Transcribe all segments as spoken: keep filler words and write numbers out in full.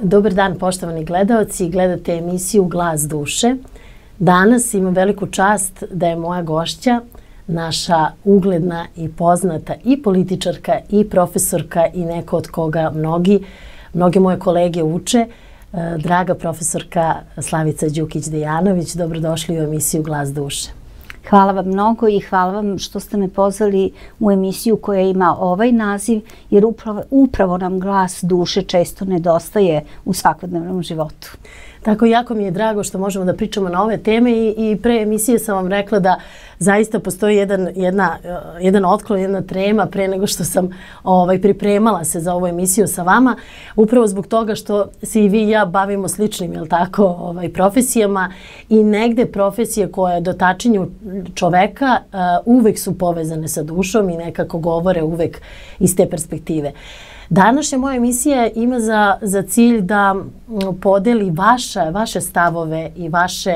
Dobar dan, poštovani gledaoci. Gledate emisiju Glas duše. Danas imam veliku čast da je moja gošća naša ugledna i poznata i političarka i profesorka i neko od koga mnogi, mnoge moje kolege uče, draga profesorka Slavica Đukić-Dejanović. Dobrodošli u emisiju Glas duše. Hvala vam mnogo i hvala vam što ste me pozvali u emisiju koja ima ovaj naziv, jer upravo, upravo nam glas duše često nedostaje u svakodnevnom životu. Tako, jako mi je drago što možemo da pričamo na ove teme i, i pre emisije sam vam rekla da zaista postoji jedan, jedna, jedan otklon, jedna trema pre nego što sam ovaj, pripremala se za ovu emisiju sa vama. Upravo zbog toga što se i vi i ja bavimo sličnim, jel tako, ovaj, profesijama i negde profesije koje dotačenju čoveka uh, uvek su povezane sa dušom i nekako govore uvek iz te perspektive. Današnja moja emisija ima za, za cilj da podeli vaše, vaše stavove i vaše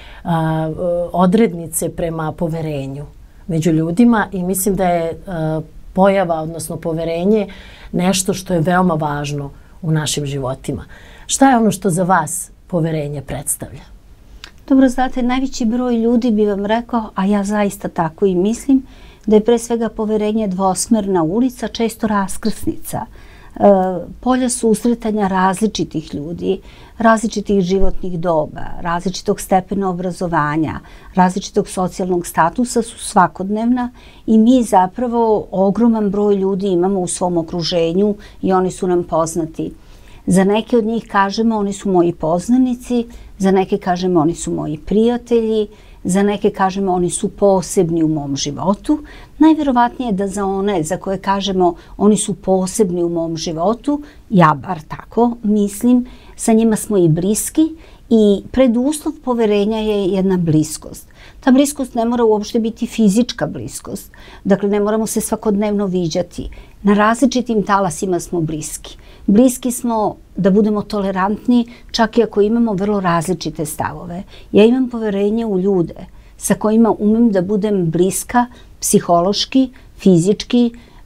a, odrednice prema poverenju među ljudima i mislim da je a, pojava, odnosno poverenje, nešto što je veoma važno u našim životima. Šta je ono što za vas poverenje predstavlja? Dobro, znate, najveći broj ljudi bi vam rekao, a ja zaista tako i mislim, da je pre svega poverenje dvosmerna ulica, često raskrsnica. E, polja susretanja različitih ljudi, različitih životnih doba, različitog stepena obrazovanja, različitog socijalnog statusa su svakodnevna i mi zapravo ogroman broj ljudi imamo u svom okruženju i oni su nam poznati. Za neke od njih kažemo oni su moji poznanici, za neke kažemo oni su moji prijatelji, za neke kažemo oni su posebni u mom životu. Najverovatnije je da za one za koje kažemo oni su posebni u mom životu, ja bar tako mislim, sa njima smo i bliski i preduslov poverenja je jedna bliskost. Ta bliskost ne mora uopšte biti fizička bliskost. Dakle, ne moramo se svakodnevno viđati. Na različitim talasima smo bliski. Bliski smo da budemo tolerantni, čak i ako imamo vrlo različite stavove. Ja imam poverenje u ljude sa kojima umem da budem bliska psihološki, fizički,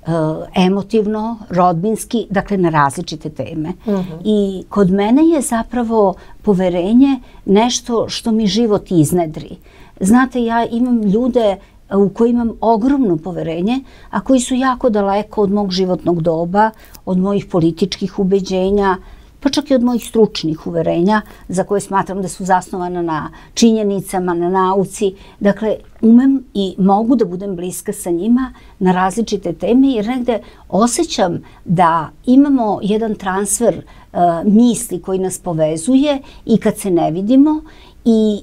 emotivno, rodbinski, dakle na različite teme. Uh-huh. I kod mene je zapravo poverenje nešto što mi život iznedri. Znate, ja imam ljude u koji imam ogromno poverenje, a koji su jako daleko od mog životnog doba, od mojih političkih ubeđenja, pa čak i od mojih stručnih uverenja, za koje smatram da su zasnovana na činjenicama, na nauci. Dakle, umem i mogu da budem bliska sa njima na različite teme, jer negde osjećam da imamo jedan transfer uh, misli koji nas povezuje i kad se ne vidimo, i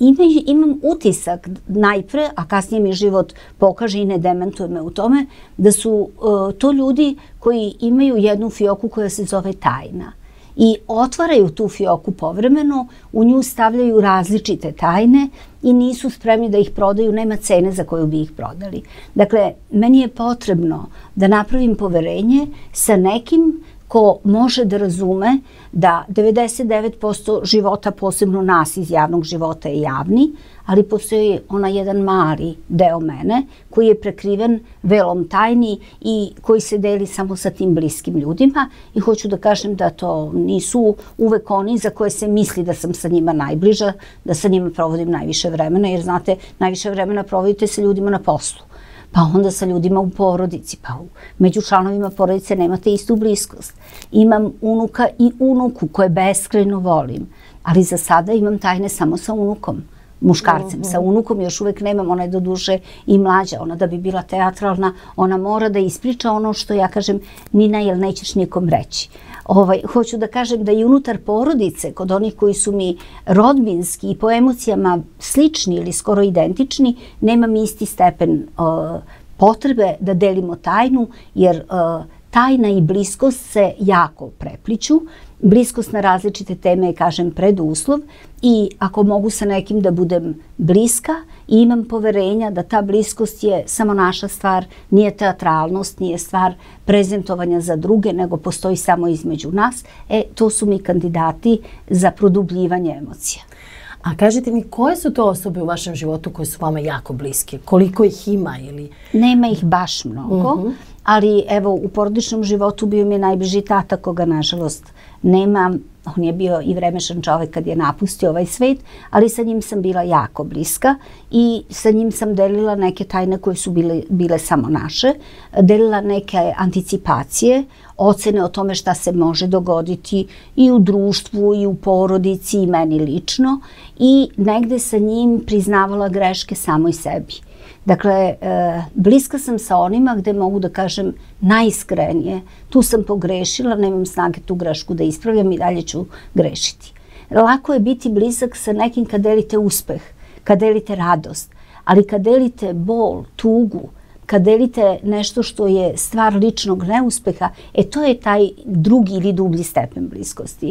imam utisak najpre, a kasnije mi život pokaže i ne demantuje me u tome, da su uh, to ljudi koji imaju jednu fioku koja se zove tajna. I otvaraju tu fioku povremeno, u nju stavljaju različite tajne i nisu spremni da ih prodaju, nema cene za koju bi ih prodali. Dakle, meni je potrebno da napravim poverenje sa nekim ko može da razume da devedeset devet posto života, posebno nas iz javnog života, je javni, ali postoji onaj jedan mali deo mene koji je prekriven velom tajni i koji se deli samo sa tim bliskim ljudima. I hoću da kažem da to nisu uvek oni za koje se misli da sam sa njima najbliža, da sa njima provodim najviše vremena, jer znate, najviše vremena provodite sa ljudima na poslu. Pa onda sa ljudima u porodici, pa među članovima porodice nemate istu bliskost. Imam unuka i unuku koje beskrajno volim, ali za sada imam tajne samo sa unukom, muškarcem. Uh-huh. Sa unukom još uvek nemam, ona je do duše i mlađa, ona da bi bila teatralna, ona mora da ispriča ono što ja kažem, Nina, jel nećeš nikom reći. Ovaj, hoću da kažem da i unutar porodice, kod onih koji su mi rodbinski i po emocijama slični ili skoro identični, nemam isti stepen uh, potrebe da delimo tajnu, jer uh, tajna i bliskost se jako prepliću. Bliskost na različite teme je, kažem, preduslov i ako mogu sa nekim da budem bliska i imam poverenja da ta bliskost je samo naša stvar, nije teatralnost, nije stvar prezentovanja za druge, nego postoji samo između nas, e, to su mi kandidati za produbljivanje emocija. A kažite mi, koje su to osobe u vašem životu koje su vama jako bliske? Koliko ih ima? Ili... Nema ih baš mnogo, uh-huh. ali evo u porodičnom životu bio mi najbliži tata koga nažalost nema On je bio i vremešan čovek kad je napustio ovaj svet, ali sa njim sam bila jako bliska i sa njim sam delila neke tajne koje su bile, bile samo naše, delila neke anticipacije, ocene o tome šta se može dogoditi i u društvu i u porodici i meni lično i negde sa njim priznavala greške samoj sebi. Dakle, bliska sam sa onima gde mogu da kažem najiskrenije. Tu sam pogrešila, nemam snage tu grešku da ispravljam i dalje ću grešiti. Lako je biti blizak sa nekim kad delite uspeh, kad delite radost, ali kad delite bol, tugu, kad delite nešto što je stvar ličnog neuspeha, e to je taj drugi ili dublji stepen bliskosti.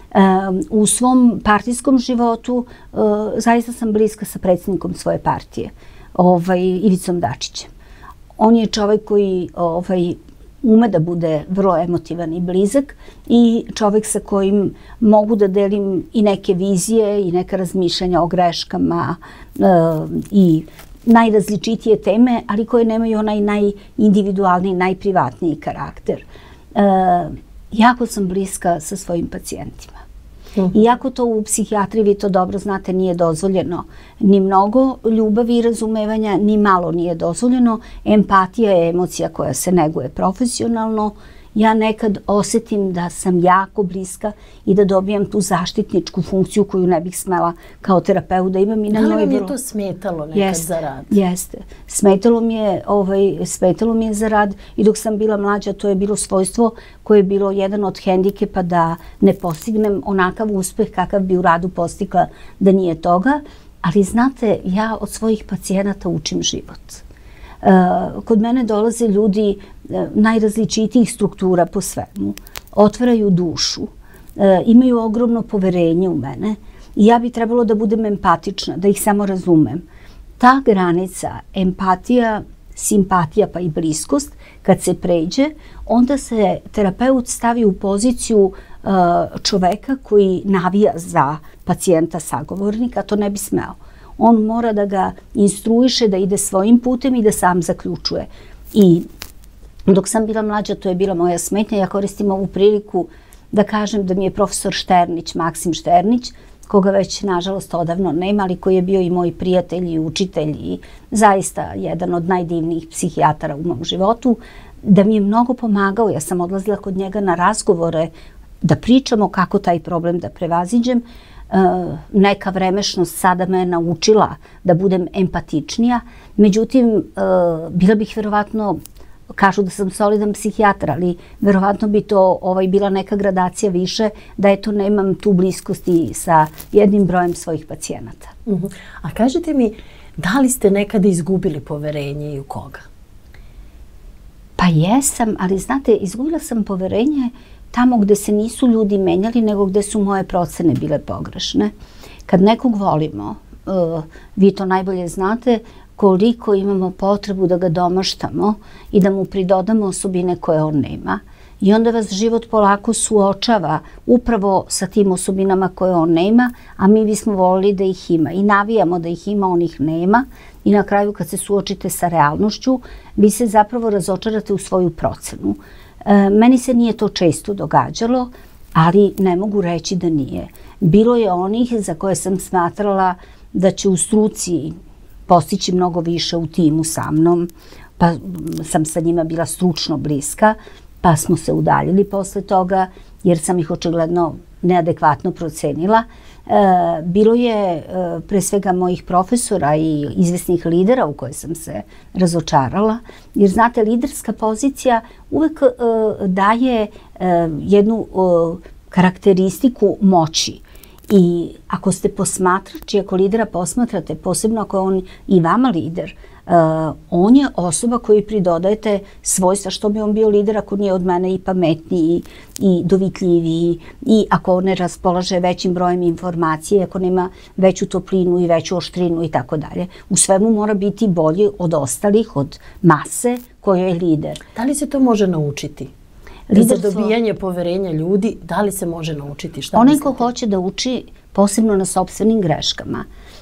U svom partijskom životu zaista sam bliska sa predsjednikom svoje partije, ovaj, Ivicom Dačićem. On je čovjek koji ovaj, ume da bude vrlo emotivan i blizak i čovjek sa kojim mogu da delim i neke vizije i neka razmišljanja o greškama e, i najrazličitije teme, ali koje nemaju onaj najindividualniji, najprivatniji karakter. E, jako sam bliska sa svojim pacijentima. Iako to u psihijatriji, vi to dobro znate, nije dozvoljeno ni mnogo ljubavi i razumevanja, ni malo nije dozvoljeno. Empatija je emocija koja se neguje profesionalno. Ja nekad osetim da sam jako bliska i da dobijam tu zaštitničku funkciju koju ne bih smela kao terapeut da imam. Da li vam je to smetalo nekad za rad? Jeste. Smetalo mi je, ovaj, smetalo mi je za rad i dok sam bila mlađa to je bilo svojstvo koje je bilo jedan od hendikepa da ne postignem onakav uspeh kakav bi u radu postigla da nije toga. Ali znate, ja od svojih pacijenata učim život. Kod mene dolaze ljudi najrazličitijih struktura po svemu, otvaraju dušu, imaju ogromno poverenje u mene i ja bi trebalo da budem empatična, da ih samo razumem. Ta granica, empatija, simpatija pa i bliskost, kad se pređe, onda se terapeut stavi u poziciju čoveka koji navija za pacijenta sagovornika, to ne bi smeo. On mora da ga instruiše da ide svojim putem i da sam zaključuje. I dok sam bila mlađa, to je bila moja smetnja. Ja koristim ovu priliku da kažem da mi je profesor Šternić, Maksim Šternić, koga već nažalost odavno nema, ali koji je bio i moj prijatelj i učitelj i zaista jedan od najdivnijih psihijatara u mom životu, da mi je mnogo pomagao. Ja sam odlazila kod njega na razgovore da pričamo kako taj problem da prevaziđem. Neka vremešnost sada me naučila da budem empatičnija. Međutim, bila bih verovatno, kažu da sam solidan psihijatar, ali verovatno bi to ovaj, bila neka gradacija više, da eto nemam tu bliskosti sa jednim brojem svojih pacijenata. Uh-huh. A kažete mi, da li ste nekada izgubili poverenje i u koga? Pa jesam, ali znate, izgubila sam poverenje tamo gde se nisu ljudi menjali, nego gde su moje procene bile pogrešne. Kad nekog volimo, vi to najbolje znate, koliko imamo potrebu da ga domaštamo i da mu pridodamo osobine koje on nema. I onda vas život polako suočava upravo sa tim osobinama koje on nema, a mi bismo volili da ih ima. I navijamo da ih ima, on ih nema. I na kraju kad se suočite sa realnošću, vi se zapravo razočarate u svoju procenu. Meni se nije to često događalo, ali ne mogu reći da nije. Bilo je onih za koje sam smatrala da će u struci postići mnogo više u timu sa mnom, pa sam sa njima bila stručno bliska, pa smo se udaljili posle toga jer sam ih očigledno neadekvatno procenila. Bilo je pre svega mojih profesora i izvesnih lidera u koje sam se razočarala, jer znate, liderska pozicija uvek daje jednu karakteristiku moći. I ako ste posmatrač i ako lidera posmatrate, posebno ako je on i vama lider, on je osoba koju pridodajete svojstva. Što bi on bio lider ako nije od mene i pametniji i dovitljiviji i ako ne raspolaže većim brojem informacije, ako nema veću toplinu i veću oštrinu i tako dalje. U svemu mora biti bolji od ostalih, od mase kojoj je lider. Da li se to može naučiti? Za dobijanje poverenja ljudi, da li se može naučiti? Onaj ko hoće da uči posebno na sopstvenim greškama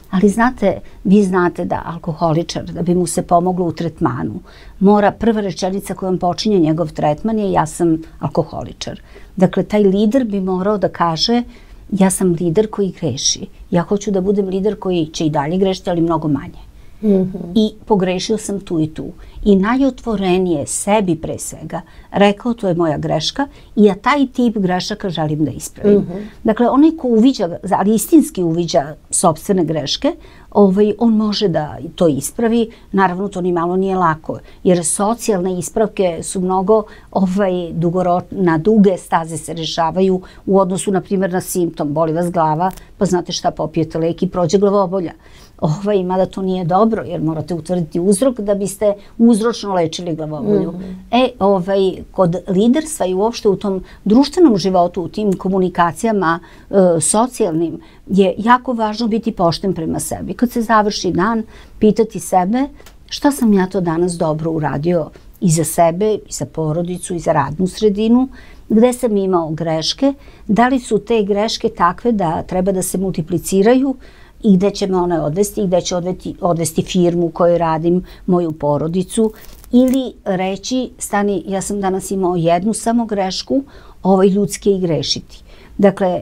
Ali znate, vi znate da alkoholičar, da bi mu se pomoglo u tretmanu, mora, prva rečenica kojom počinje njegov tretman je ja sam alkoholičar. Dakle, taj lider bi morao da kaže ja sam lider koji greši. Ja hoću da budem lider koji će i dalje grešiti, ali mnogo manje. Mm-hmm. I pogrešio sam tu i tu. I najotvorenije sebi pre svega rekao to je moja greška i ja taj tip grešaka želim da ispravim. Mm-hmm. Dakle, onaj ko uviđa, ali istinski uviđa sopstvene greške, ovaj, on može da to ispravi. Naravno, to ni malo nije lako, jer socijalne ispravke su mnogo ovaj, dugoro, na duge staze se rešavaju u odnosu, na primjer, na simptom. Boli vas glava, pa znate šta, popijete lek i prođe glavobolja. Ovaj, mada to nije dobro, jer morate utvrditi uzrok da biste uzročno lečili glavobolju. Mm-hmm. E, ovaj, kod liderstva i uopšte u tom društvenom životu, u tim komunikacijama e, socijalnim, je jako važno biti pošten prema sebi. Kad se završi dan, pitati sebe šta sam ja to danas dobro uradio i za sebe, i za porodicu, i za radnu sredinu, gde sam imao greške, da li su te greške takve da treba da se multipliciraju, i gde će me one odvesti, i gde će odvesti, odvesti firmu u kojoj radim, moju porodicu, ili reći, stani, ja sam danas imao jednu samo grešku, ovaj ljudski i grešiti. Dakle,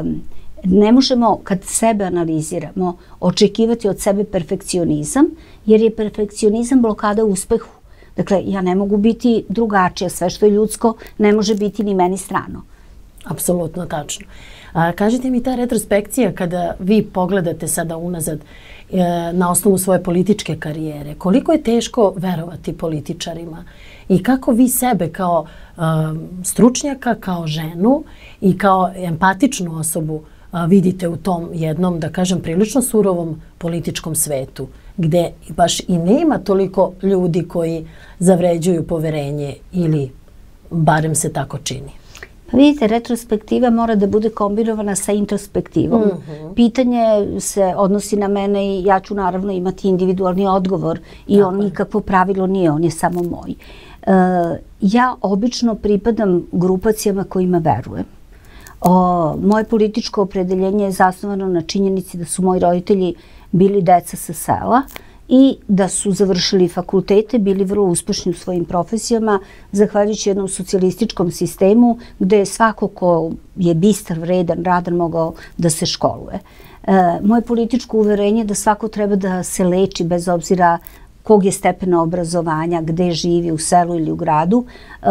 ne možemo, kad sebe analiziramo, očekivati od sebe perfekcionizam, jer je perfekcionizam blokada uspehu. Dakle, ja ne mogu biti drugačija, sve što je ljudsko ne može biti ni meni strano. Apsolutno tačno. A, kažite mi, ta retrospekcija kada vi pogledate sada unazad e, na osnovu svoje političke karijere, koliko je teško verovati političarima i kako vi sebe kao e, stručnjaka, kao ženu i kao empatičnu osobu e, vidite u tom jednom, da kažem, prilično surovom političkom svetu, gde baš i nema toliko ljudi koji zavređuju poverenje ili barem se tako čini? Vidite, retrospektiva mora da bude kombinovana sa introspektivom. Mm-hmm. Pitanje se odnosi na mene i ja ću naravno imati individualni odgovor i Tako on je. Nikakvo pravilo nije, on je samo moj. E, ja obično pripadam grupacijama kojima verujem. O, moje političko opredeljenje je zasnovano na činjenici da su moji roditelji bili deca sa sela i da su završili fakultete, bili vrlo uspešni u svojim profesijama, zahvaljujući jednom socijalističkom sistemu gde je svako ko je bistar, vredan, radan mogao da se školuje. E, moje političko uverenje je da svako treba da se leči bez obzira kog je stepena obrazovanja, gde živi, u selu ili u gradu,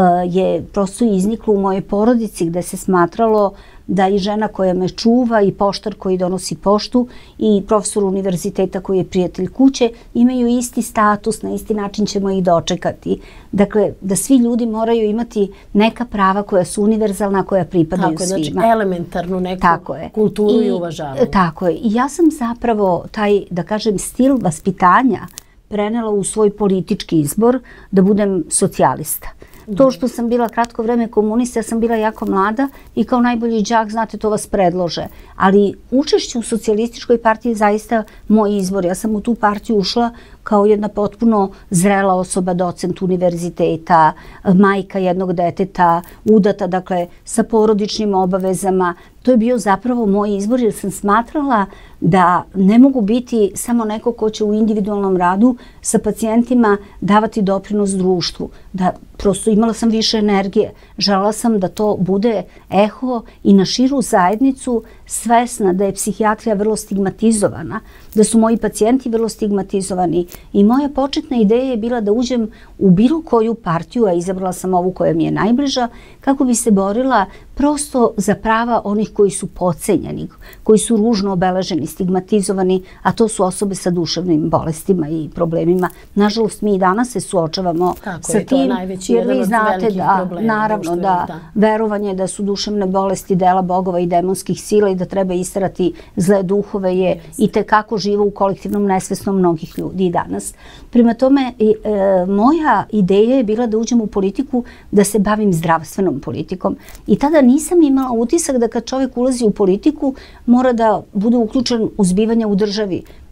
je prosto izniklo u mojoj porodici gde se smatralo da i žena koja me čuva i poštar koji donosi poštu i profesor univerziteta koji je prijatelj kuće imaju isti status, na isti način ćemo ih dočekati. Dakle, da svi ljudi moraju imati neka prava koja su univerzalna, koja pripadaju tako, svima. Znači elementarnu neku kulturu i, i uvažavanje. Tako je. I ja sam zapravo taj, da kažem, stil vaspitanja prenela u svoj politički izbor da budem socijalista. To što sam bila kratko vreme komunista, ja sam bila jako mlada i kao najbolji đak, znate, to vas predlože. Ali učešće u socijalističkoj partiji je zaista moj izbor. Ja sam u tu partiju ušla kao jedna potpuno zrela osoba, docent univerziteta, majka jednog deteta, udata, dakle, sa porodičnim obavezama. To je bio zapravo moj izbor jer sam smatrala da ne mogu biti samo neko ko će u individualnom radu sa pacijentima davati doprinos društvu. Da prosto imala sam više energije. Želela sam da to bude eho i na širu zajednicu, svesna da je psihijatrija vrlo stigmatizovana, da su moji pacijenti vrlo stigmatizovani. I moja početna ideja je bila da uđem u bilo koju partiju, a izabrala sam ovu koja mi je najbliža, kako bi se borila prosto za prava onih koji su podcenjeni, koji su ružno obeleženi, stigmatizovani, a to su osobe sa duševnim bolestima i problemima. Nažalost, mi i danas se suočavamo Tako sa je, tim, jer vi znate da, naravno, da, da verovanje da su duševne bolesti dela bogova i demonskih sila i da treba isterati zle duhove je i tekako živo u kolektivnom nesvesnom mnogih ljudi i danas. Prema tome, e, moja ideja je bila da uđem u politiku, da se bavim zdravstvenom politikom. I tada nisam imala utisak da kad čovjek ulazi u politiku mora da bude uključen u zbivanja u državi.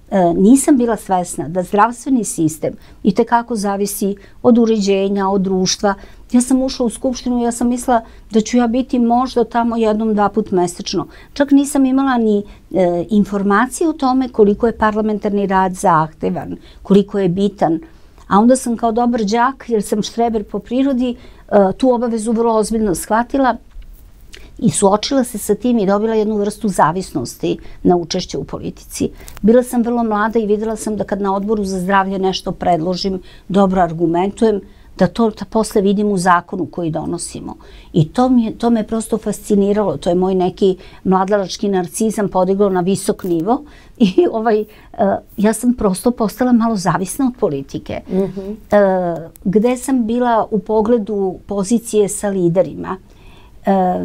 nisam bila svesna da zdravstveni sistem itekako zavisi od uređenja, od društva. Ja sam ušla u skupštinu i ja sam mislila da ću ja biti možda tamo jednom, dva put mesečno. Čak nisam imala ni e, informacije o tome koliko je parlamentarni rad zahtevan, koliko je bitan. A onda sam kao dobar đak, jer sam štreber po prirodi, e, tu obavezu vrlo ozbiljno shvatila i suočila se sa tim i dobila jednu vrstu zavisnosti na učešće u politici. Bila sam vrlo mlada i videla sam da kad na odboru za zdravlje nešto predložim, dobro argumentujem, da to da posle vidim u zakonu koji donosimo. I to, mi je, to me prosto fasciniralo. To je moj neki mladalački narcizam podigao na visok nivo i ovaj, uh, ja sam prosto postala malo zavisna od politike. Mm-hmm. uh, gde sam bila u pogledu pozicije sa liderima. Uh,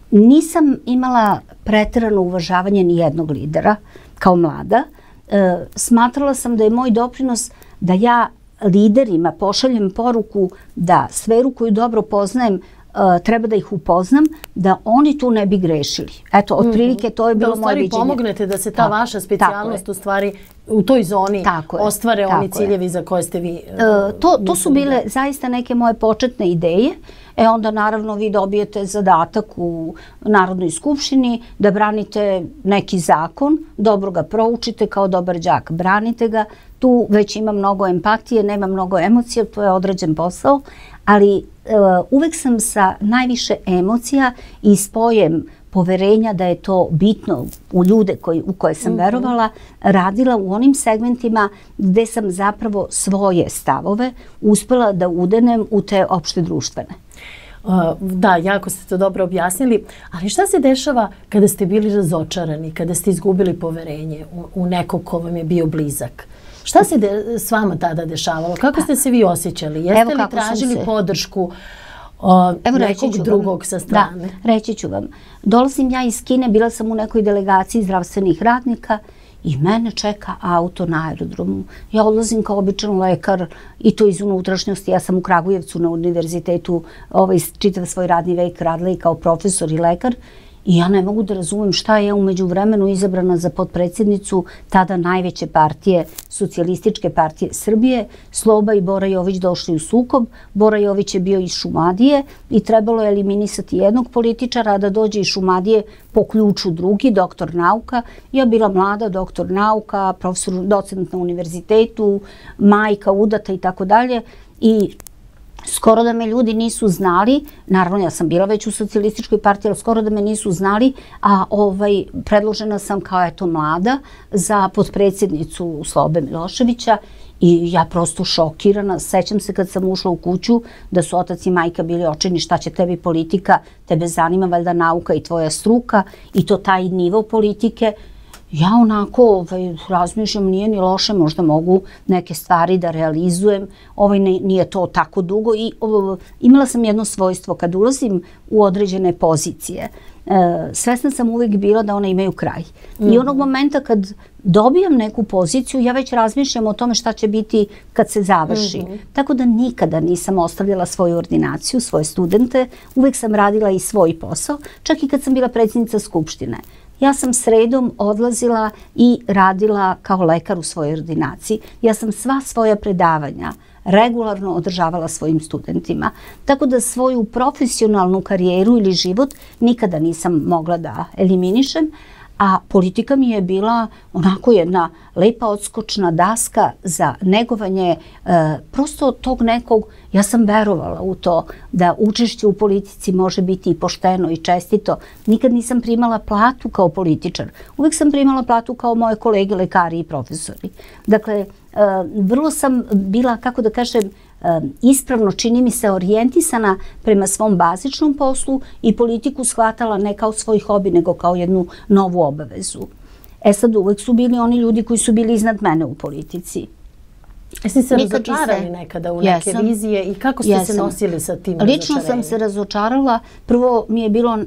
nisam imala preterano uvažavanje ni jednog lidera kao mlada. Uh, smatrala sam da je moj doprinos da ja liderima pošaljem poruku da sferu koju dobro poznajem treba da ih upoznam, da oni tu ne bi grešili. Eto, otprilike to je bilo moje viđenje. Da u stvari pomognete da se ta vaša specijalnost u stvari u toj zoni ostvare oni ciljevi za koje ste vi... To su bile zaista neke moje početne ideje. E onda naravno vi dobijete zadatak u Narodnoj skupštini da branite neki zakon, dobro ga proučite kao dobar đak, branite ga. Tu već ima mnogo empatije, nema mnogo emocija, to je određen posao, ali uh, uvek sam sa najviše emocija i spojem poverenja da je to bitno u ljude koji, u koje sam mm-hmm. verovala, radila u onim segmentima gde sam zapravo svoje stavove uspela da udenem u te opšte društvene. Uh, da, jako ste to dobro objasnili, ali šta se dešava kada ste bili razočarani, kada ste izgubili poverenje u, u nekog ko vam je bio blizak? Šta se de, s vama tada dešavalo? Kako ste se vi osjećali? Jeste li tražili podršku uh, nekog drugog sa strane? Da, reći ću vam. Dolazim ja iz Kine, bila sam u nekoj delegaciji zdravstvenih radnika i mene čeka auto na aerodromu. Ja odlazim kao običan lekar i to iz unutrašnjosti. Ja sam u Kragujevcu na univerzitetu ovaj, čitav svoj radni vek radila i kao profesor i lekar. I ja ne mogu da razumem šta je umeđu vremenu izabrana za potpredsjednicu tada najveće partije, Socijalističke partije Srbije. Sloba i Bora Jović došli u sukob. Bora Jović je bio iz Šumadije i trebalo je eliminisati jednog političara, a da dođe iz Šumadije po ključu drugi, doktor nauka. Ja bila mlada, doktor nauka, profesor, docent na univerzitetu, majka, udata i tako dalje. I skoro da me ljudi nisu znali, naravno ja sam bila već u Socijalističkoj partiji, ali skoro da me nisu znali, a ovaj, predložena sam kao eto mlada za potpredsjednicu Slobe Miloševića i ja prosto šokirana. Sećam se kad sam ušla u kuću da su otac i majka bili očajni šta će tebi politika, tebe zanima valjda nauka i tvoja struka i to taj nivo politike. Ja onako ovaj, razmišljam, nije ni loše, možda mogu neke stvari da realizujem, ovaj, ne, nije to tako dugo i o, imala sam jedno svojstvo, kad ulazim u određene pozicije, e, svesna sam uvijek bila da one imaju kraj. Mm. I onog momenta kad dobijam neku poziciju, ja već razmišljam o tome šta će biti kad se završi. Mm-hmm. Tako da nikada nisam ostavljala svoju ordinaciju, svoje studente, uvijek sam radila i svoj posao, čak i kad sam bila predsjednica Skupštine. Ja sam sredom odlazila i radila kao lekar u svojoj ordinaciji. Ja sam sva svoja predavanja regularno održavala svojim studentima. Tako da svoju profesionalnu karijeru ili život nikada nisam mogla da eliminišem. A politika mi je bila onako jedna lepa odskočna daska za negovanje e, prosto tog nekog, ja sam verovala u to da učešće u politici može biti i pošteno i čestito. Nikad nisam primala platu kao političar. Uvijek sam primala platu kao moje kolege, lekari i profesori. Dakle, e, vrlo sam bila, kako da kažem, ispravno, čini mi se, orijentisana prema svom bazičnom poslu i politiku shvatala ne kao svoj hobi, nego kao jednu novu obavezu. E sad, uvek su bili oni ljudi koji su bili iznad mene u politici. Jeste se razočarali nekada u neke vizije i kako ste se nosili sa tim razočarenjem? Lično sam se razočarala. Prvo mi je bilo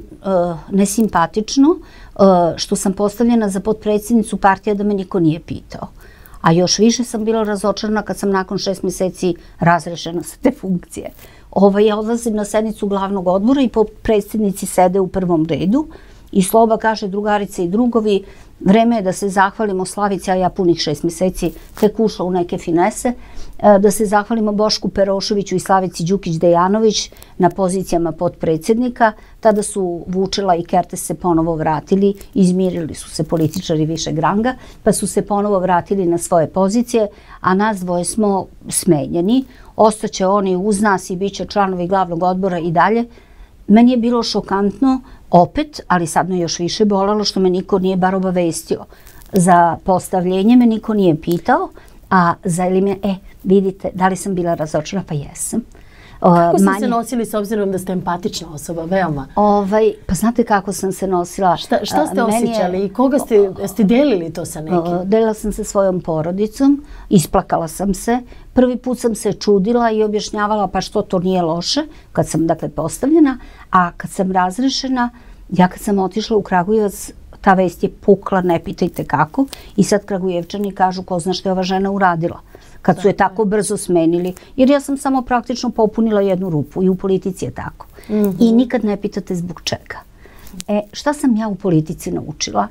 nesimpatično što sam postavljena za potpredsjednicu partija da me niko nije pitao. A još više sam bila razočarana kad sam nakon šest mjeseci razrešena sa te funkcije. Ovo, ja odlazim na sednicu glavnog odbora i potpredsjednici sede u prvom redu I Sloba kaže, drugarice i drugovi, vreme je da se zahvalimo Slavici, a ja punih šest meseci tek ušla u neke finese, da se zahvalimo Bošku Peroševiću i Slavici Đukić-Dejanović na pozicijama potpredsjednika. Tada su Vučela i Kertes se ponovo vratili, izmirili su se političari višeg ranga, pa su se ponovo vratili na svoje pozicije, a nas dvoje smo smenjeni. Ostaće oni uz nas i bit će članovi glavnog odbora i dalje. Meni je bilo šokantno, opet, ali sad me još više bolalo što me niko nije bar obavestio. Za postavljenje me niko nije pitao, a za eliminaciju, e, vidite, da li sam bila razočarana? Pa jesam. Kako ste se nosili s obzirom da ste empatična osoba, veoma? Ovaj, pa znate kako sam se nosila? Šta, šta ste osjećali i koga ste, ste delili to sa nekim? Delila sam se svojom porodicom, isplakala sam se. Prvi put sam se čudila i objašnjavala pa što to nije loše, kad sam dakle postavljena, a kad sam razrešena, ja kad sam otišla u Kragujevac, ta vest je pukla, ne pitajte kako, i sad Kragujevčani kažu ko zna što je ova žena uradila kad su je tako brzo smenili, jer ja sam samo praktično popunila jednu rupu i u politici je tako. I nikad ne pitate zbog čega. E, šta sam ja u politici naučila?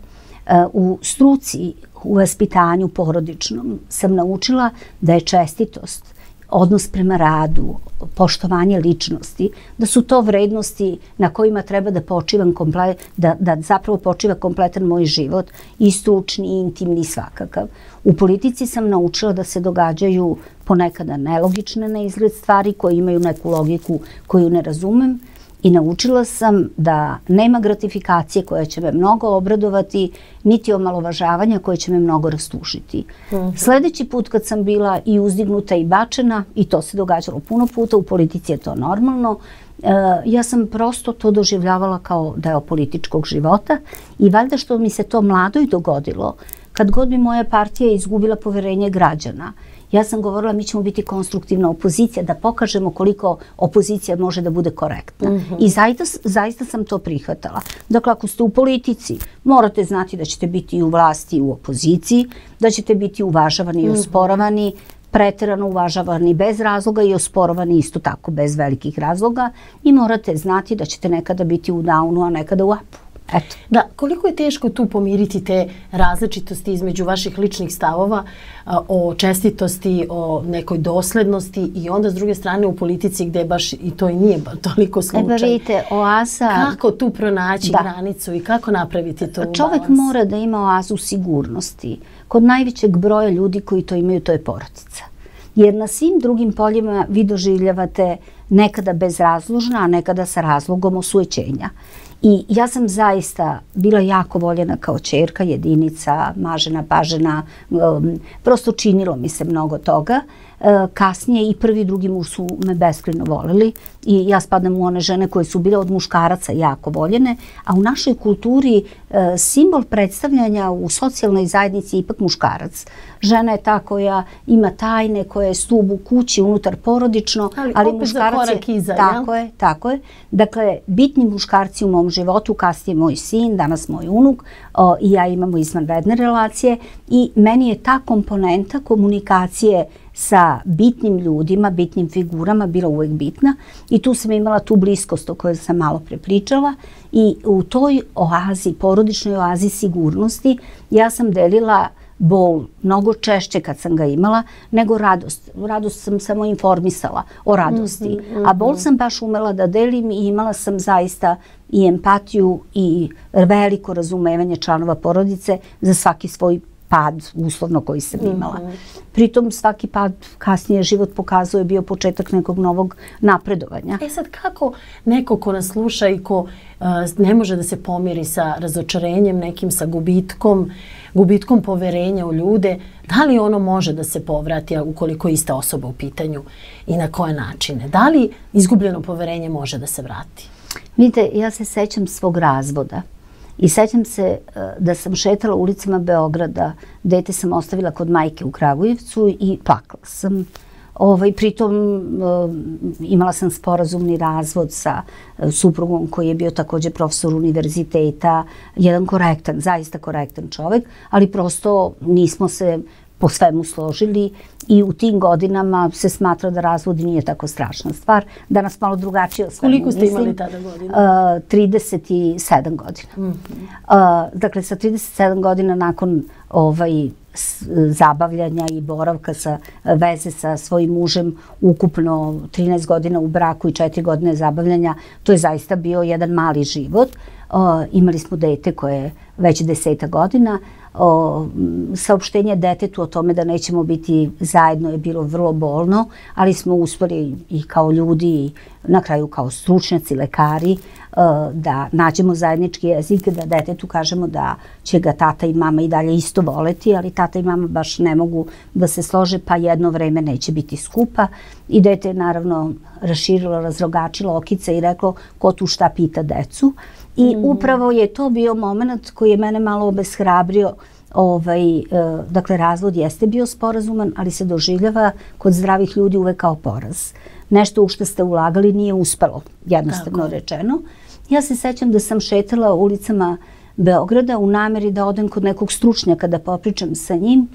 U struci, u vaspitanju porodičnom sam naučila da je čestitost, odnos prema radu, poštovanje ličnosti, da su to vrednosti na kojima treba da počivam komplet, da, da zapravo počiva kompletan moj život, i stručni, i intimni, svakakav. U politici sam naučila da se događaju ponekada nelogične na izgled stvari koje imaju neku logiku koju ne razumem, i naučila sam da nema gratifikacije koja će me mnogo obradovati, niti omalovažavanja koje će me mnogo rastužiti. Sljedeći put kad sam bila i uzdignuta i bačena, i to se događalo puno puta, u politici je to normalno, ja sam prosto to doživljavala kao deo političkog života, i valjda što mi se to mladoj dogodilo, kad god bi moja partija izgubila poverenje građana, ja sam govorila mi ćemo biti konstruktivna opozicija, da pokažemo koliko opozicija može da bude korektna. Mm-hmm. I zaista, zaista sam to prihvatala. Dakle, ako ste u politici, morate znati da ćete biti i u vlasti i u opoziciji, da ćete biti uvažavani i osporavani, preterano uvažavani bez razloga i osporavani isto tako bez velikih razloga, i morate znati da ćete nekada biti u downu, a nekada u upu. Eto. Da, koliko je teško tu pomiriti te različitosti između vaših ličnih stavova o čestitosti, o nekoj doslednosti, i onda s druge strane u politici gdje baš i to i nije toliko slučaj. Eba vidite, oaza... Kako tu pronaći da. granicu i kako napraviti to balans? Čovjek mora da ima oazu sigurnosti. Kod najvećeg broja ljudi koji to imaju, to je porodica. Jer na svim drugim poljima vi doživljavate nekada bezrazložna, a nekada sa razlogom osujećenja. I ja sam zaista bila jako voljena kao ćerka, jedinica, mažena, pažena, um, prosto činilo mi se mnogo toga. Uh, kasnije i prvi i drugi muž su me beskrajno volili, i ja spadam u one žene koje su bile od muškaraca jako voljene, a u našoj kulturi uh, simbol predstavljanja u socijalnoj zajednici je ipak muškarac. Žena je ta koja ima tajne, koja je stub u kući, unutar porodično, ali, ali opet muškarac za korak iza, tako je, tako je. Dakle, bitni muškarci u mom životu, kasnije moj sin, danas moj unuk, o, i ja imamo izvanredne relacije, i meni je ta komponenta komunikacije sa bitnim ljudima, bitnim figurama bila uvijek bitna, i tu sam imala tu bliskost o kojoj sam malo prepričala, i u toj oazi, porodičnoj oazi sigurnosti, ja sam delila bol mnogo češće kad sam ga imala nego radost. Radost sam samo informisala o radosti, mm-hmm, a bol sam baš umela da delim, i imala sam zaista i empatiju i veliko razumevanje članova porodice za svaki svoj pad, uslovno, koji sam imala. Pritom svaki pad kasnije život pokazuje bio početak nekog novog napredovanja. E sad, kako neko ko nas sluša i ko uh, ne može da se pomiri sa razočarenjem nekim, sa gubitkom, gubitkom poverenja u ljude, da li ono može da se povrati ukoliko je ista osoba u pitanju i na koje načine? Da li izgubljeno poverenje može da se vrati? Vidite, ja se sećam svog razvoda. I sećam se da sam šetala ulicama Beograda, dete sam ostavila kod majke u Kragujevcu i plakala sam. Ovaj, pritom imala sam sporazumni razvod sa suprugom koji je bio također profesor univerziteta, jedan korektan, zaista korektan čovjek, ali prosto nismo se po svemu složili i u tim godinama se smatra da razvod nije tako strašna stvar. Danas malo drugačije o svemu mislim. Koliko ste imali tada godina? Uh, trideset sedam godina. Mm -hmm. uh, dakle, sa trideset sedam godina nakon ovaj, zabavljanja i boravka sa veze sa svojim mužem, ukupno trinaest godina u braku i četiri godine zabavljanja, to je zaista bio jedan mali život. Uh, imali smo dete koje je već deseta godina. O, saopštenje detetu o tome da nećemo biti zajedno je bilo vrlo bolno, ali smo uspeli i kao ljudi i na kraju kao stručnjaci, lekari, da nađemo zajednički jezik, da detetu kažemo da će ga tata i mama i dalje isto voleti, ali tata i mama baš ne mogu da se slože, pa jedno vreme neće biti skupa. I dete je naravno raširilo, razrogačilo okice i reklo ko tu šta pita decu. I upravo je to bio moment koji je mene malo obeshrabrio. Ovaj, dakle, razvod jeste bio sporazuman, ali se doživljava kod zdravih ljudi uvek kao poraz. Nešto u što ste ulagali nije uspelo, jednostavno Tako. rečeno. Ja se sećam da sam šetala ulicama Beograda u nameri da odem kod nekog stručnjaka da popričam sa njim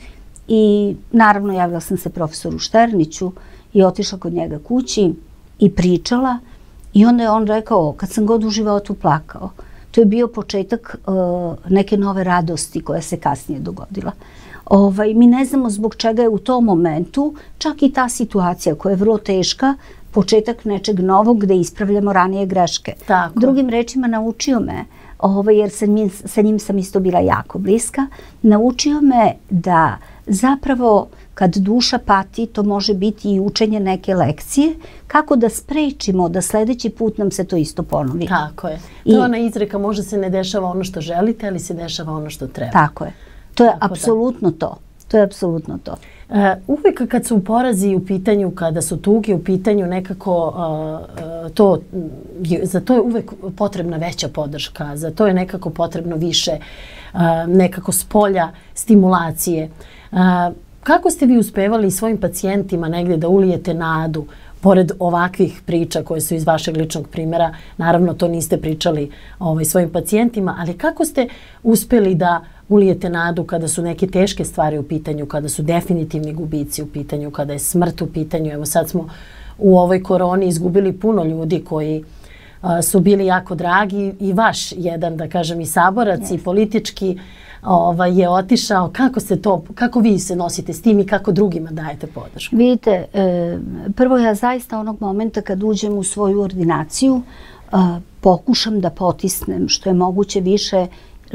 i naravno javila sam se profesoru Šterniću i otišla kod njega kući i pričala. I onda je on rekao, kad sam god u životu plakao, to je bio početak uh, neke nove radosti koja se kasnije dogodila. Ovaj, mi ne znamo zbog čega je u tom momentu, čak i ta situacija koja je vrlo teška, početak nečeg novog gde ispravljamo ranije greške. Tako. Drugim rečima, naučio me, ovaj, jer sam, sa njim sam isto bila jako bliska, naučio me da zapravo kad duša pati, to može biti i učenje neke lekcije, kako da sprečimo da sledeći put nam se to isto ponovi. Tako je. To je ona izreka, možda se ne dešava ono što želite, ali se dešava ono što treba. Tako je. To je apsolutno to. To je apsolutno to. Uh, uvijek kad su porazi u pitanju, kada su tuge u pitanju, nekako uh, to, za to je uvijek potrebna veća podrška, za to je nekako potrebno više uh, nekako s polja stimulacije. Uh, kako ste vi uspevali svojim pacijentima negdje da ulijete nadu, pored ovakvih priča koje su iz vašeg ličnog primjera? Naravno, to niste pričali ovaj, svojim pacijentima, ali kako ste uspeli da ulijete nadu kada su neke teške stvari u pitanju, kada su definitivni gubici u pitanju, kada je smrt u pitanju? Evo sad smo u ovoj koroni izgubili puno ljudi koji a, su bili jako dragi i vaš jedan, da kažem, i saborac yes. i politički ovaj, je otišao. Kako se to, kako vi se nosite s tim i kako drugima dajete podršku? Vidite, e, prvo ja zaista onog momenta kad uđem u svoju ordinaciju e, pokušam da potisnem što je moguće više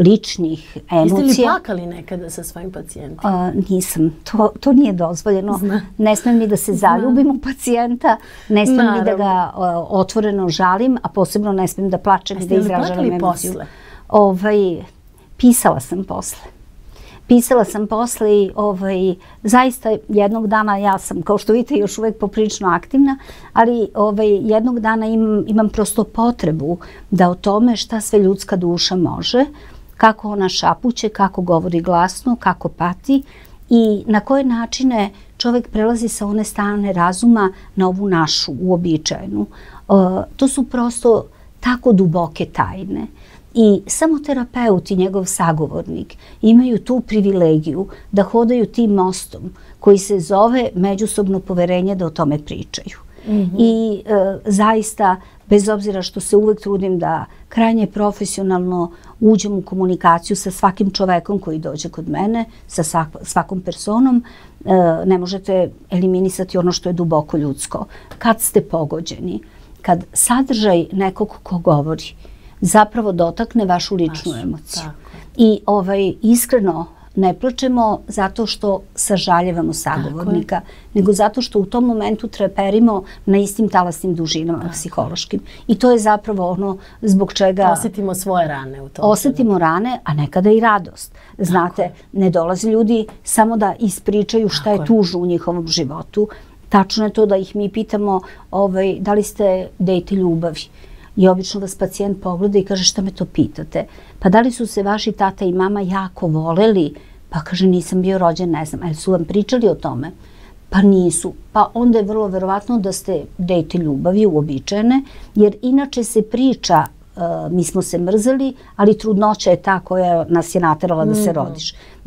ličnih emocija. Jeste li plakali nekada sa svojim pacijentima? Uh, nisam. To, to nije dozvoljeno. Zna. Ne smijem ni da se zaljubim u pacijenta, ne smijem Naravno. ni da ga uh, otvoreno žalim, a posebno ne smijem da plačem i da izražavam emociju. Posle? Ovaj, pisala sam posle. Pisala sam posle i ovaj, zaista jednog dana ja sam, kao što vidite, još uvek poprilično aktivna, ali ovaj, jednog dana imam, imam prosto potrebu da o tome šta sve ljudska duša može, kako ona šapuće, kako govori glasno, kako pati i na koje načine čovjek prelazi sa one strane razuma na ovu našu uobičajenu. Uh, to su prosto tako duboke tajne. I samo terapeut i njegov sagovornik imaju tu privilegiju da hodaju tim mostom koji se zove međusobno poverenje da o tome pričaju. Mm-hmm. I e, zaista, bez obzira što se uvek trudim da krajnje profesionalno uđem u komunikaciju sa svakim čovekom koji dođe kod mene, sa svak, svakom personom, e, ne možete eliminisati ono što je duboko ljudsko. Kad ste pogođeni, kad sadržaj nekog ko govori zapravo dotakne vašu ličnu Vaš, emociju. Tako. I ovaj, iskreno ne plačemo zato što sažaljevamo sagovornika, nego zato što u tom momentu treperimo na istim talasnim dužinama tako. Psihološkim. I to je zapravo ono zbog čega... Osjetimo svoje rane u tom. Osjetimo rane, a nekada i radost. Znate, tako. Ne dolaze ljudi samo da ispričaju šta tako. Je tužno u njihovom životu. Tačno je to da ih mi pitamo ovaj, da li ste dejte ljubavi. I obično vas pacijent pogleda i kaže šta me to pitate. Pa da li su se vaši tata i mama jako voleli? Pa kaže nisam bio rođen, ne znam. Ali su vam pričali o tome? Pa nisu. Pa onda je vrlo verovatno da ste dejte ljubavi uobičajene, jer inače se priča uh, mi smo se mrzeli, ali trudnoća je ta koja nas je naterala da se rodiš.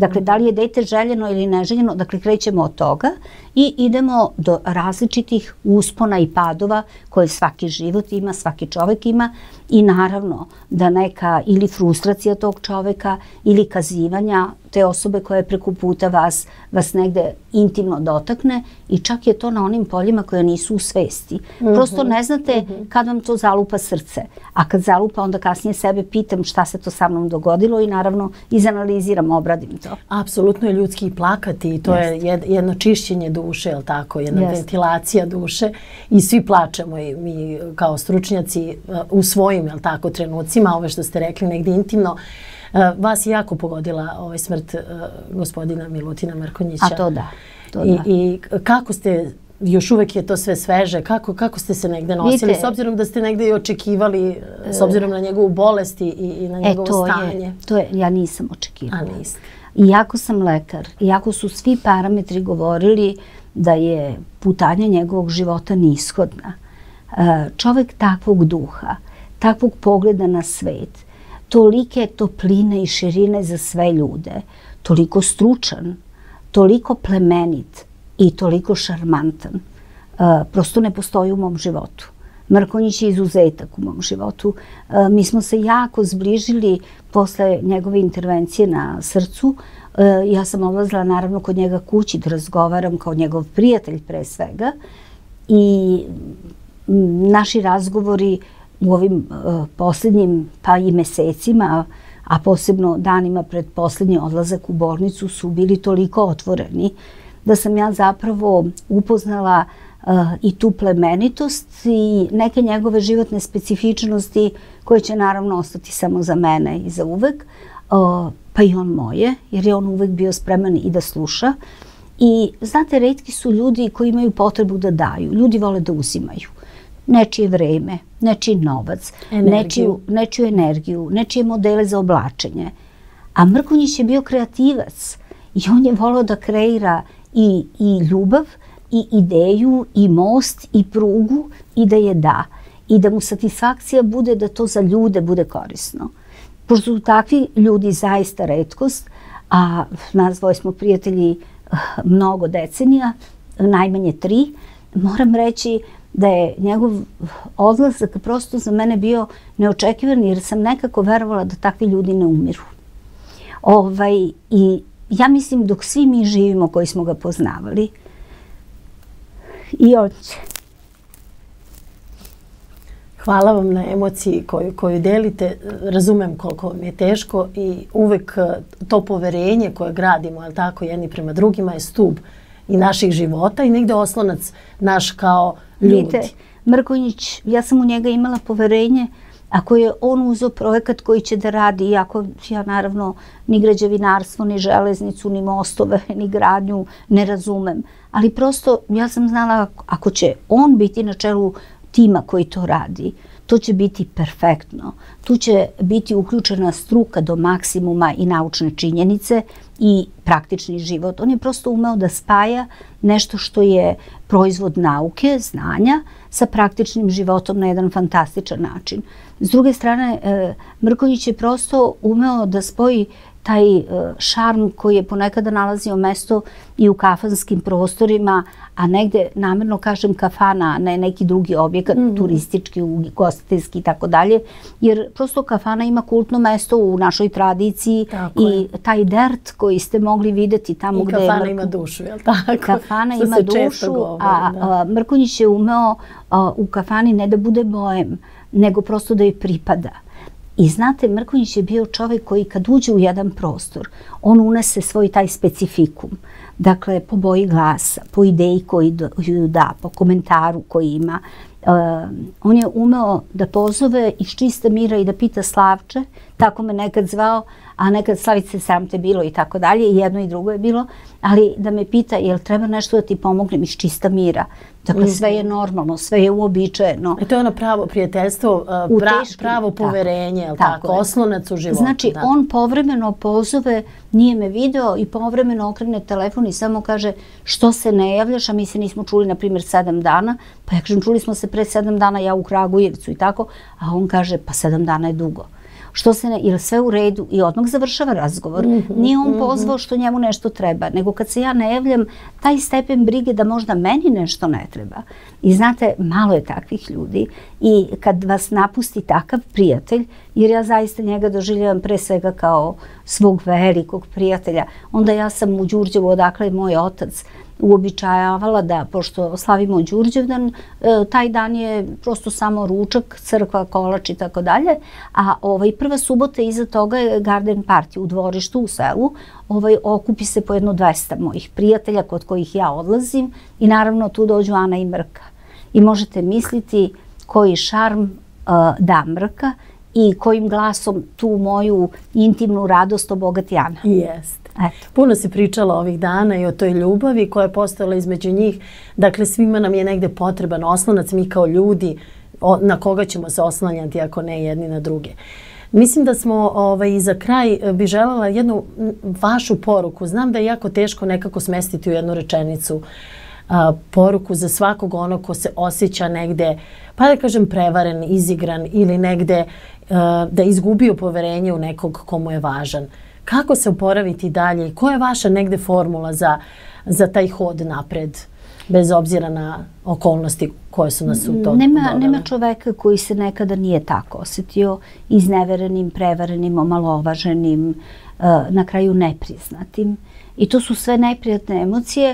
Dakle, da li je dete željeno ili neželjeno, dakle, krećemo od toga i idemo do različitih uspona i padova koje svaki život ima, svaki čovek ima i naravno da neka ili frustracija tog čoveka ili kazivanja te osobe koja je preko puta vas, vas negde intimno dotakne i čak je to na onim poljima koje nisu u svesti. Prosto ne znate kad vam to zalupa srce, a kad zalupa onda kasnije sebe pitam šta se to sa mnom dogodilo i naravno izanaliziram, obradim to. Apsolutno je ljudski i plakati i to je jedno čišćenje duše, je li tako, jedna ventilacija duše i svi plačemo i mi kao stručnjaci u svojim, je li tako, trenucima, ove što ste rekli negdje intimno. Vas je jako pogodila ovaj smrt gospodina Milutina Mrkonjića. A to da. I kako ste, još uvek je to sve sveže, kako ste se negde nosili, s obzirom da ste negde i očekivali, s obzirom na njegovu bolest i na njegovo stanje? To je, ja nisam očekivala. A niste. Iako sam lekar, iako su svi parametri govorili da je putanja njegovog života nishodna, čovek takvog duha, takvog pogleda na svet, tolike topline i širine za sve ljude, toliko stručan, toliko plemenit i toliko šarmantan, prosto ne postoji u mom životu. Mrkonjić je izuzetak u mom životu. Mi smo se jako zbližili posle njegove intervencije na srcu. Ja sam odlazila naravno kod njega kući da razgovaram kao njegov prijatelj pre svega i naši razgovori u ovim posljednjim pa i mesecima, a posebno danima pred posljednji odlazak u bolnicu su bili toliko otvoreni da sam ja zapravo upoznala i tu plemenitost i neke njegove životne specifičnosti koje će naravno ostati samo za mene i za uvek, pa i on moje, jer je on uvek bio spreman i da sluša. I znate, retki su ljudi koji imaju potrebu da daju. Ljudi vole da uzimaju. Nečije vreme, nečiji novac, nečiju energiju, nečije modele za oblačenje. A Mrkonjić je bio kreativac i on je voleo da kreira i ljubav, i ideju, i most, i prugu, i da je da. I da mu satisfakcija bude da to za ljude bude korisno. Pošto su takvi ljudi zaista retkost, a nas dvoje smo prijatelji mnogo decenija, najmanje tri, moram reći da je njegov odlazak prosto za mene bio neočekivan jer sam nekako verovala da takvi ljudi ne umiru. I ja mislim dok svi mi živimo koji smo ga poznavali, i on će. Hvala vam na emociji koju delite. Razumem koliko vam je teško i uvek to poverenje koje gradimo, ali tako, jedni prema drugima je stub i naših života i negde oslonac naš kao ljudi. Vidite, Mrkonjić, ja sam u njega imala poverenje ako je on uzeo projekat koji će da radi, iako ja naravno ni građevinarstvo, ni železnicu, ni mostove, ni gradnju ne razumem. Ali prosto ja sam znala ako će on biti na čelu tima koji to radi, to će biti perfektno. Tu će biti uključena struka do maksimuma i naučne činjenice i praktični život. On je prosto umeo da spaja nešto što je proizvod nauke, znanja, sa praktičnim životom na jedan fantastičan način. S druge strane, Mrkonjić je prosto umeo da spoji taj šarm koji je ponekada nalazio mesto i u kafanskim prostorima, a negde, namerno kažem kafana, a ne neki drugi objekat, turistički, ugostiteljski i tako dalje, jer prosto kafana ima kultno mesto u našoj tradiciji i taj dert koji ste mogli videti tamo gde je... I kafana ima dušu, je li tako? Kafana ima dušu, a Mrkonjić je umeo u kafani ne da bude bojem, nego prosto da joj pripada. I znate, Mrkonjić je bio čovjek koji kad uđe u jedan prostor, on unese svoj taj specifikum. Dakle, po boji glasa, po ideji koju da, po komentaru koji ima. On je umeo da pozove iz čista mira i da pita Slavče, tako me nekad zvao, a nekad Slavice sram te bilo i tako dalje, i jedno i drugo je bilo, ali da me pita jel treba nešto da ti pomognem iz čista mira. Dakle, sve je normalno, sve je uobičajeno. I to je ono pravo prijateljstvo, pravo poverenje, oslonac u životu. Znači, on povremeno pozove, nije me video i povremeno okrene telefon i samo kaže što se ne javljaš, a mi se nismo čuli, na primjer, sedam dana, pa ja kažem, čuli smo se pre sedam dana, ja u Kragujevcu i tako, a on kaže, pa sedam dana je dugo. što se ne, ili sve u redu i odmah završava razgovor. Nije on pozvao što njemu nešto treba, nego kad se ja ne javljam, taj stepen brige da možda meni nešto ne treba. I znate, malo je takvih ljudi i kad vas napusti takav prijatelj, jer ja zaista njega doživljavam pre svega kao svog velikog prijatelja, onda ja sam u Đurđevu, odakle je moj otac, uobičajavala da, pošto slavimo Đurđevdan, taj dan je prosto samo ručak, crkva, kolač i tako dalje, a ovaj, prva subota iza toga je garden party u dvorištu u selu, ovaj, okupi se po jedno dvesta mojih prijatelja kod kojih ja odlazim i naravno tu dođu Ana i Mrka. I možete misliti koji šarm uh, da Mrka i kojim glasom tu moju intimnu radost obogati Ana. Jest. Puno se pričalo ovih dana i o toj ljubavi koja je postojala između njih. Dakle, svima nam je negde potreban oslonac, mi kao ljudi, na koga ćemo se oslanjati ako ne jedni na druge. Mislim da smo ovaj, za kraj bi željela jednu vašu poruku. Znam da je jako teško nekako smestiti u jednu rečenicu a, poruku za svakog onog ko se osjeća negde, pa da kažem prevaren, izigran ili negde a, da je izgubio poverenje u nekog komu je važan. Kako se oporaviti dalje i koja je vaša negde formula za, za taj hod napred, bez obzira na okolnosti koje su nas u to nema, nema čoveka koji se nekada nije tako osjetio, izneverenim, prevarenim, omalovaženim, na kraju nepriznatim. I to su sve neprijatne emocije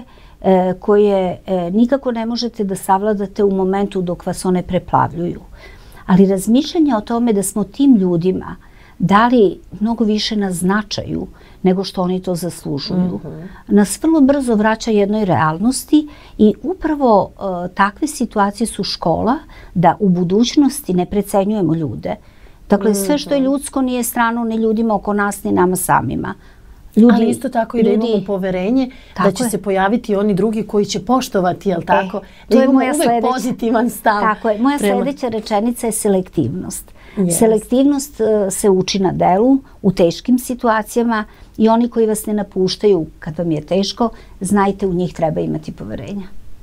koje nikako ne možete da savladate u momentu dok vas one preplavljuju. Ali razmišljanje o tome da smo tim ljudima dali mnogo više na značaju nego što oni to zaslužuju. Nas vrlo brzo vraća jednoj realnosti i upravo takve situacije su škola da u budućnosti ne precenjujemo ljude. Dakle, sve što je ljudsko nije strano ni ljudima oko nas, ni nama samima. Ljudi, ali isto tako i da imamo poverenje da će se pojaviti oni drugi koji će poštovati, jel tako? To je moja uvek pozitivan stav. Tako je. Moja sljedeća rečenica je selektivnost. Selektivnost se uči na delu, u teškim situacijama i oni koji vas ne napuštaju kad vam je teško, znajte u njih treba imati poverenja.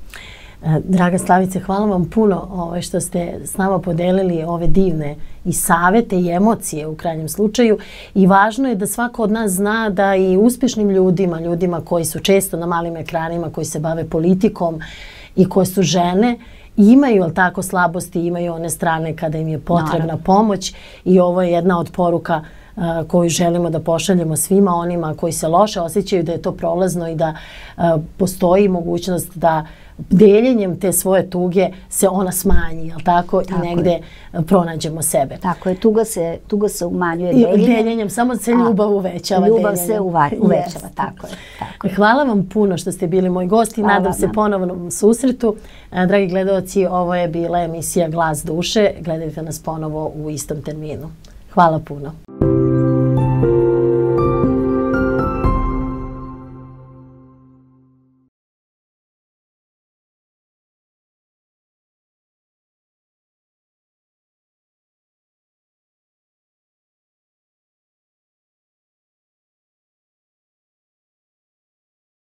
Draga Slavice, hvala vam puno što ste s nama podelili ove divne i savete i emocije u krajnjem slučaju. I važno je da svako od nas zna da i uspješnim ljudima, ljudima koji su često na malim ekranima, koji se bave politikom i koje su žene, imaju, ali tako, slabosti, imaju one strane kada im je potrebna pomoć i ovo je jedna od poruka koju želimo da pošaljemo svima onima koji se loše osjećaju da je to prolazno i da postoji mogućnost da deljenjem te svoje tuge se ona smanji, jel tako? I negde pronađemo sebe. Tako je, tuga se, tuga se umanjuje deljenjem. Deljenjem, samo se ljubav uvećava. Ljubav se uvećava, tako je. Hvala vam puno što ste bili moj gost i nadam se ponovnom susretu. Dragi gledalci, ovo je bila emisija Glas duše. Gledajte nas ponovo u istom terminu. Hvala puno.